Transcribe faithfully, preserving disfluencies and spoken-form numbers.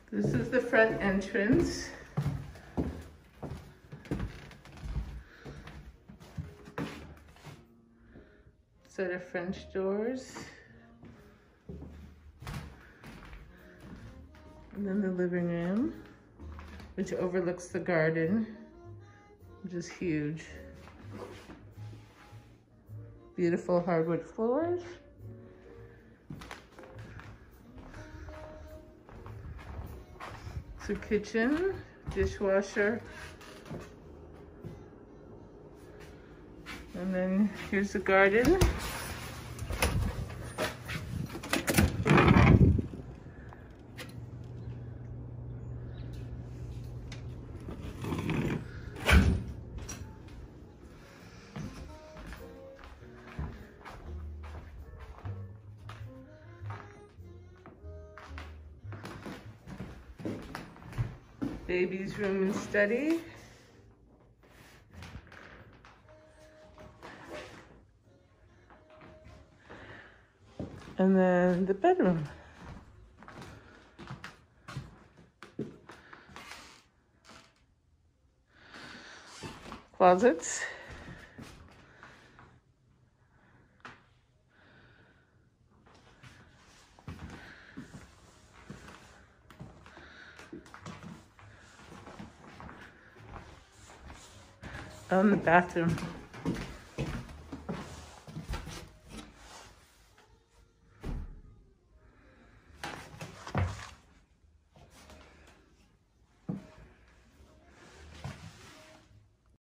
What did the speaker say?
This is the front entrance. Set of French doors. And then the living room, which overlooks the garden, which is huge. Beautiful hardwood floors. It's a kitchen, dishwasher. And then here's the garden. Baby's room and study. And then the bedroom. Closets. Um, the bathroom.